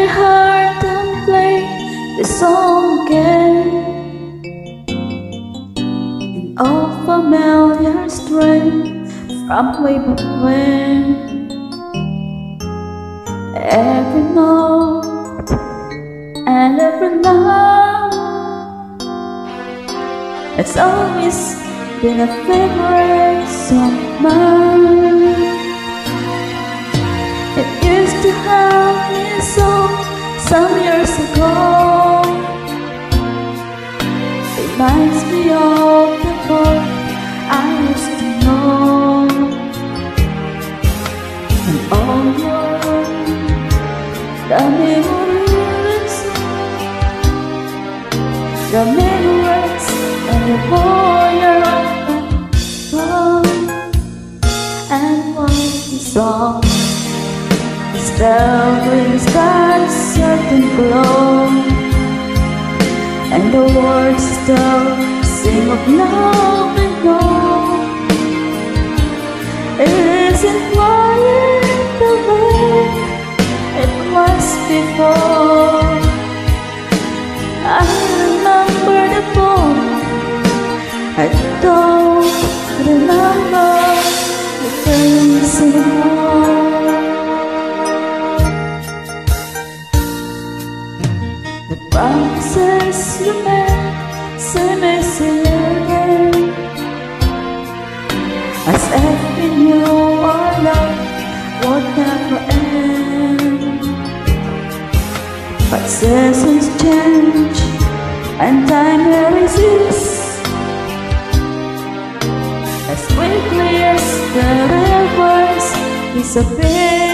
heart and play this song again, an old familiar strain from way back when. Every note and every line has always been a favorite song of mine. It used to have me so some years ago. Reminds me of the boy I used to know. And all the memories and the boy are gone. And one song still brings that certain glow, and the words still sing of love and hope. Isn't quiet the way it was before. I remember the boy, I don't remember the things anymore. The promises you made seem easy, as if we knew our love would never end. But seasons change and time resists, as quickly as the rivers disappear.